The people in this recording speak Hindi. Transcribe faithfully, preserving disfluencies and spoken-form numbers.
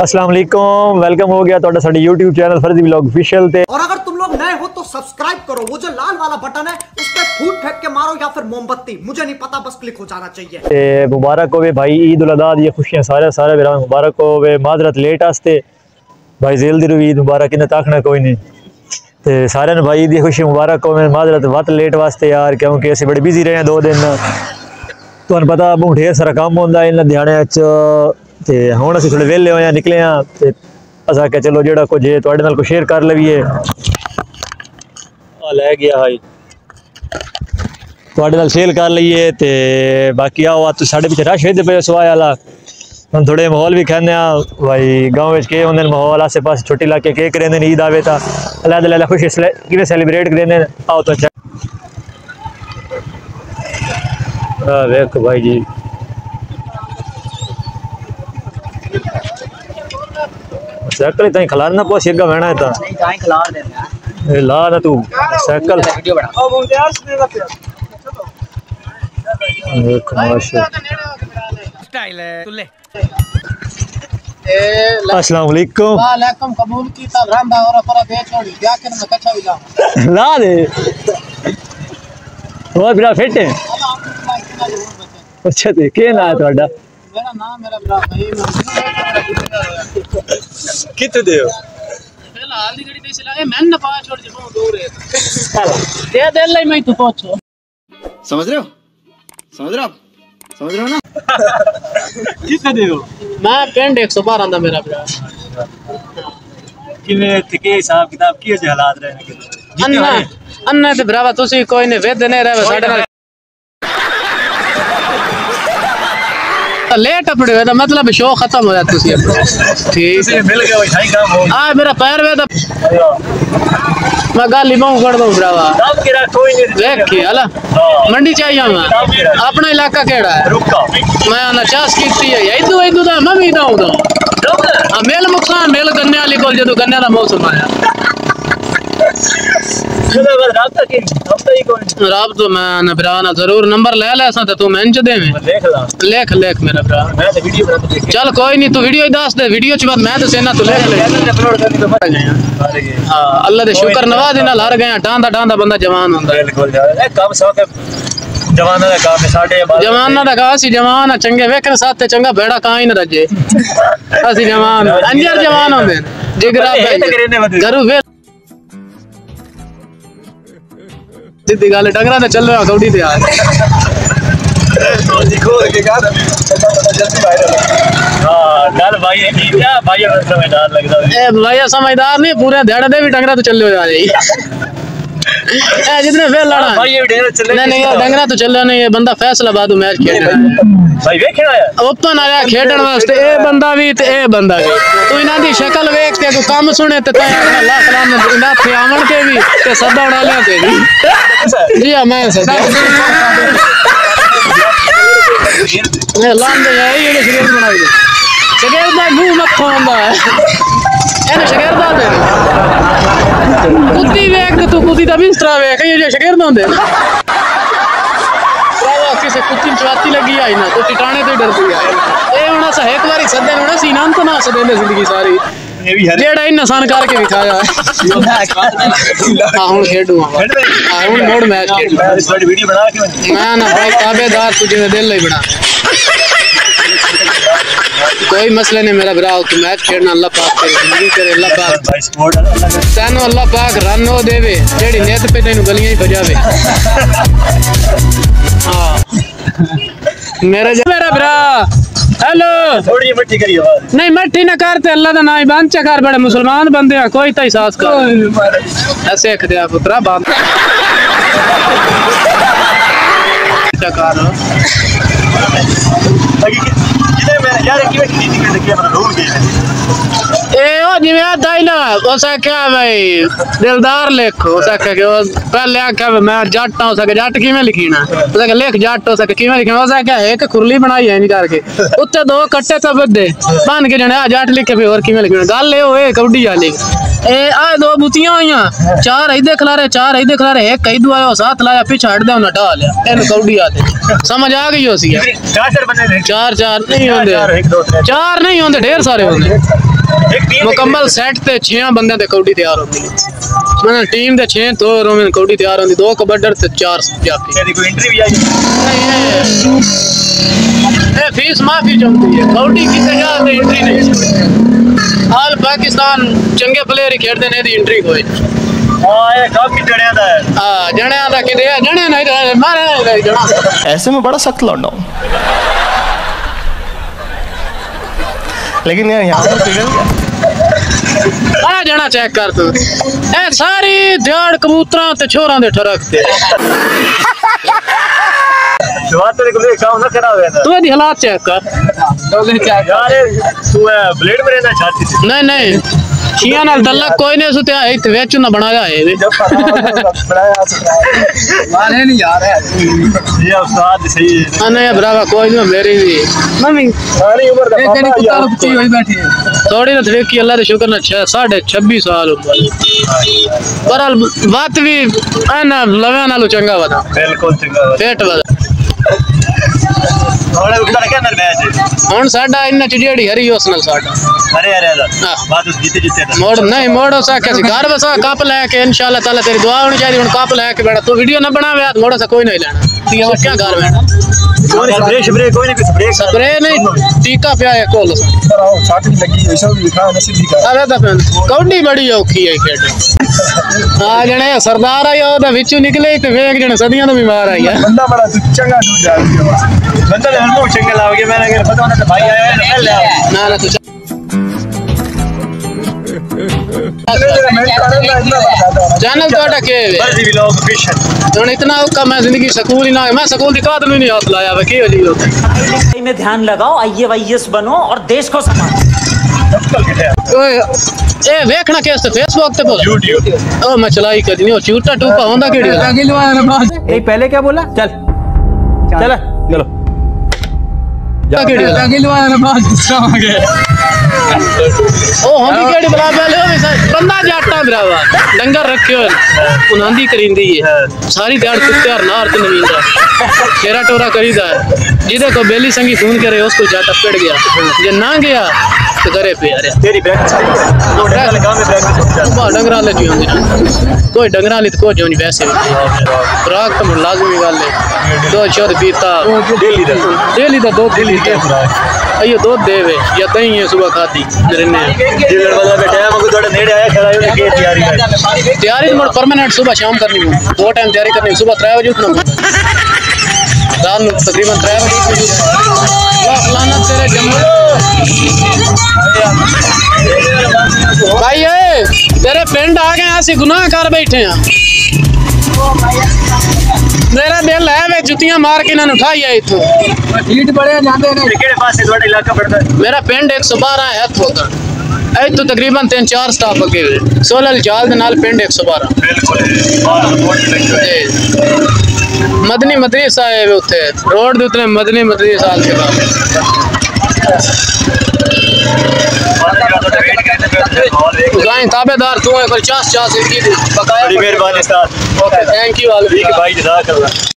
अस्सलाम वालेकुम, वेलकम हो गया तो साडे YouTube channel Farzi vlog official ते। और अगर तुम लोग नए हो तो सब्सक्राइब करो, वो जो लाल वाला बटन है उस पे फूट फेंक के मारो या फिर मोमबत्ती, मुझे नहीं पता, बस क्लिक हो जाना चाहिए। ते मुबारक होवे भाई ईद उल अज़हा दी खुशियां सारे सारे मेरा मुबारक होवे। माजरत लेट आस्ते भाई जेल दी ईद मुबारक इन्हें ताकना कोई नहीं ते सारे ने भाई ईद दी खुशी मुबारक होवे। माजरत वत लेट वास्ते यार, क्योंकि असं बड़े बिजी रहे हैं दो दिन, तुहानू पता बहुत ढेर सारा काम होंदा इन ध्याने ते हुण असीं थोड़े वेले होए निकले हाँ ते असां आख्या चलो जेड़ा कुछ है तुहाडे नाल शेयर कर लवीए। आ लै गया भाई तुहाडे नाल शेयर कर लईए ते बाकी आओ आ साढ़े पिछे रश होते पे सवाए वाला हम थोड़े माहौल भी कहने भाई गाँव में के होंगे माहौल आसे पास छोटे इलाके के करेंगे ईद आवे तो अलग अलग खुशी कि सैलीब्रेट करेंगे। आओ तो अच्छा वेख भाई जी साइकिल ताई खिलार ना पोस अगा बहना है तो ला ना तू साइकिल अस्सलाम वालेकुम। वालेकुम कबूल की तब रंदा और पर दे छोड़ी क्या के मैं कच्चा भी लाऊं ला दे और बिना फिट है। अच्छा ते के ना है ਤੁਹਾਡਾ? मेरा नाम मेरा भरा भाई कितने दे हो फिलहाल दी गड़ी दे से लाए मैं ना पा छोड़ जे बहुत दूर है दे दे ले मैं तू पहुंचो। समझ रहे हो समझ रहे हो आप समझ रहे हो ना? कितने दे हो? मैं पेंड एक सौ बारह दा मेरा भरा किने ठके हिसाब किताब किए जे हालात रहे ने अन्ना अन्ना ते भरावा तुसी कोई ने वेद नहीं रहवे साडे नाल लेट अपने वे मतलब शो खत्म हो जाता तुसी ठीक है मिल गया भाई काम हो आ मेरा पैर वे मैं गाली माऊ कर दूं भरावा दाम गिरा कोई नहीं देख के हला मंडी चाहिए मैं अपना इलाका केड़ा है रुका मैं ना चास कीती है इदू इदू दा मैं भी दाऊ दो आ मेल मुक्सान मेल गन्ने वाली कोल जदू गन्ने दा मौसम आया चलो बस रास्ता की रास्ता ही कोई राब तो मैं ना भरा ना जरूर नंबर ले ले सा तो मैं इंच देवे देख ला लेख लेख मेरा भरा मैं तो वीडियो बना के देख चल कोई नहीं तू वीडियो ही दस दे वीडियो च बात मैं तो सेना तू लेख ले अपलोड करनी तो मर गए। हां अल्लाह दे शुक्र नवाज नाल हर गया टांदा टांदा बंदा जवान होंदा बिल्कुल ए काम शौक है जवाना दा काम है साडे जवाना दा का सी जवान चंगे वेखन साथ ते चंगा भेड़ा काई न रजे असि जवान अंजर जवान होंदे जिगरा गरु वे सीधी गल डंगरा ते चल रहा कौड़ी ते यार खोल के गा जल्दी वायरल हां गल भाई है ठीक है भाई समझदार लगदा ए भाई समझदार नहीं पूरे ध्यान दे भी डंगरा तो चल जा जाई ए जितने फेल लड़ा भाई ये डंगरा चले नहीं नहीं डंगरा तो चल नहीं ये बंदा फैसलाबाद मैच खेल भाई वेखण आया ओपन आया खेडण वास्ते ए बंदा भी ते ए बंदा भी तू इना दी शक्ल वेख के तू काम सुने ते ता अल्लाह सलाम इना थे आवन के भी ते सदा उड़ा ले ते भी जी हां मैं सदा ए लांद है ये शरीर बनाई दे शरीर दा मुंह मत खोंदा है एने शरीर दा दे कुत्ती वेख ते तू कुत्ती दा बिस्तरा वेख ये शरीर दा होंदे किसे कुत्ती चवाती लगी आई ना तो टिटाने तो डरती है ए हुन असा एक बारी सदे ना सीनान तो ना सदे जिंदगी सारी ये भी जेड़ा इन नसान करके दिखाया हां हुन खेडू हां हुन मोड़ मैच खेड थोड़ी वीडियो बना के मैं ना भाई ताबेदार तुझे दिल ही बना कोई मसला नहीं मेरा भरा तू मैच खेलना अल्लाह पाक करे जिंदगी करे अल्लाह पाक भाई सपोर्ट अल्लाह का सानू अल्लाह पाक रन हो देवे जेड़ी नेत पे तैनू गलियां ही बजावे हां मेरा मेरा भरा हेलो थोड़ी मट्टी करी आवाज नहीं मट्टी ना करते अल्लाह दा नाम बांध कर बड़े मुसलमान बंदे हैं कोई तो एहसास कर ऐसे रख दे पुत्रा बांध कर जिने मेरा यार की बैठी थी कि मैं भूल गया ए ओ जिवे दाइला ओ सा क्या भाई दिलदार लिखो ओ सा के पहले आखा मैं जट हूं सके जट किवें लिखीना ओ सा लिख जट हो सके किवें लिखना ओ सा क्या एक खुरली बनाई है नहीं करके उत्ते दो कट्टे तब दे बांध के जने जट लिख के फिर और किवें लिखना गल ए ओए कौडी वाली ए आ दो बुतियां हुईयां चार इधर खलारे चार इधर खलारे एक कई दो आयो साथ लाया पीछे हट दे उन्हें डाल लिया इन कौड़ी आते समझ आ गई होसी चार बने ने चार चार नहीं होंदे चार नहीं होंदे ढेर सारे होंदे मुकम्मल सेट ते छह बंदे ते कौड़ी तैयार होंदी मैंने टीम दे छह तो रोमन कौड़ी तैयार होंदी दो कबड्डर ते चार जाफी तेरी कोई एंट्री भी आई ए फीस माफी चमती है कौड़ी की जगह ते एंट्री नहीं हाल पाकिस्तान चंगे प्लेयर ही खेलते ने दी एंट्री कोई हां ये काफी जणिया दा है हां जणिया दा कि जणिया नहीं मारे नहीं जणा ऐसे में बड़ा सख्त लौंडा हूं लेकिन यार यहाँ पर पिघल गया आ जाना चेक कर तू ए सारी दिहाड़ कबूतरां ते छोरां दे ठरकते शुरुआत तेरे को ले काम ना करा हुआ था तू दी हालात चेक कर लोगे चेक यार तू ब्लेड में रहना चाहती थी नहीं नहीं छिया नाल दलक कोई नहीं सुते है इत वेच ना बनाया है वे बनाया माने नहीं यार ये उस्ताद सही है हां नहीं ब्रावा कोई नहीं मेरी भी मम्मी सारी उम्र का एक तेरी कुत्ता लपटी होई बैठी है थोड़ी ना देखी अल्लाह दे शुक्र ना साढ़े छब्बीस साल उम्र बरल बात भी ना लवे नालो चंगा वदा बिल्कुल चंगा पेट वदा थोड़ा उधर क्या नर मैच हुन साडा इन्ना चिड़ियाड़ी हरी उस नाल साडा अरे अरे हां बात उस जीते जीते मोड़ नहीं मोड़ो सा कैसे घर बसा कप लेके इंशाल्लाह ताला तेरी दुआ होनी चाहिए हुन कप लेके बैठा तू वीडियो ना बनावे यार मोड़ा सा कोई नहीं लेना ठीक है क्या घर में स्प्रे स्प्रे कोई नहीं स्प्रे स्प्रे नहीं टीका पे आया कोल आओ छाती लगी है सब दिखा नसीब दिखा अरे दा फैन कौडी बड़ी औखी है खेड आ जने सरदार आया ओदा विचू निकले ते वेख जने सदियां तो बीमार आई है बंदा बड़ा चंगा दूध डाल दिया बंदा ले मुंह चंगा लाओगे मैंने अगर पता होना तो भाई आया है ना ले आओ ना ना तू चैनल तोड़ा के बर्दी व्लॉग फिशन हुन इतना का मैं जिंदगी स्कूल ही ना मैं स्कूल दी कादल नहीं हाथ लाया वे की अजीब होता पढ़ाई में ध्यान लगाओ आई ए वाई एस बनो और देश को संभालो ओए ए देखना कैसे फेसबुक ते बोल यूट्यूब ओ मैं चलाई कर नहीं ओ चूटा टूपा होंदा केड़ी ए पहले क्या बोला चल चल चलो ओ हम भी केड़ी बला पहले हो बंदा जाटा भरावा डंगर रखे हो उनांदी करिंदी है सारी दिहाड़ कुत्ते और नार ते नवींदा तेरा टोरा करीदा जिदे को बेली संगी खून करे उसको जाटा पड़ गया जे ना गया तो करे पे यार तेरी प्रैक्टिस तो डंगर लगा में प्रैक्टिस बा डंगरा ले जी होंदी कोई डंगरा ले तो कोई जोनी वैसे खुराक तो लाजमी गल है दो शुद्ध पीता डेली दा डेली दा दो डेली अयो दो देवे या दही है सुबह खाती रहने जिलड़ वाला पे टाइम को थोड़ा नेड़े आया खड़ा है के तैयारी है तैयारी मोड़ परमानेंट सुबह शाम करनी है दो टाइम तैयारी करनी सुबह तीन बजे उठना रात में तकरीबन तीन बजे अल्लाह लानत तेरे जम्मू भाई ए तेरे फ्रेंड आ गए ऐसे गुनाह कर बैठे हैं मेरा दिल है वे जुतियां मार के इन्होंने उठाई है इथों हीट बड़े जाते हैं केड़े पास से थोड़ा इलाका पड़ता है मेरा पिंड एक सौ बारह है होता ऐ तो तकरीबन तीन चार स्टाफ अगे सोलह जाल दे नाल पिंड एक सौ बारह बिल्कुल और रिपोर्ट लगी है मदनी मदरसा है उथे रोड दे उतने मदनी मदरसा साल के बाद गाय ताबेदार तू है कोई चास चास की बकाया बड़ी मेहरबानी उस्ताद ओके थैंक यू ऑल भाई जज़ाक अल्लाह।